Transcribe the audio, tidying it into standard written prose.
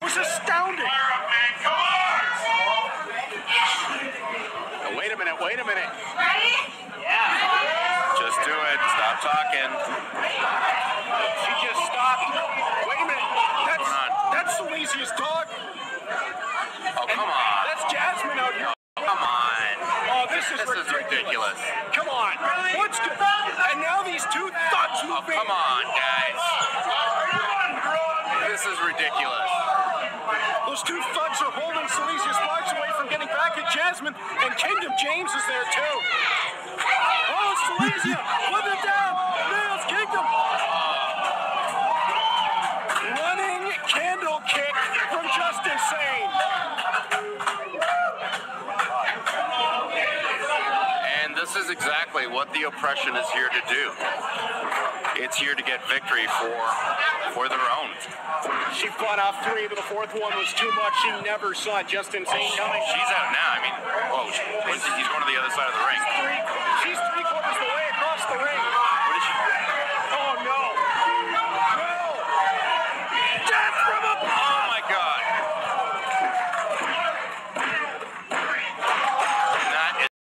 was astounding. Oh, wait a minute. Ready? Yeah. Just do it. Stop talking. She just stopped. Wait a minute. That's the laziest dog. Oh, come on. That's Jasmine out here. Come on. Oh, this is ridiculous. Come on. What's good? And now these two thugs Oh, moving. come on, guys. This is ridiculous. Those two thugs are holding Silesia Sparks away from getting back at Jasmine, and Kingdom James is there too. Oh, Silesia, with it down. Nails Kingdom. Running candle kick from Just Insane. And this is exactly what the oppression is here to do. It's here to get victory for their own. She fought off three, but the fourth one was too much. She never saw Just Insane coming. She's out now. I mean, oh,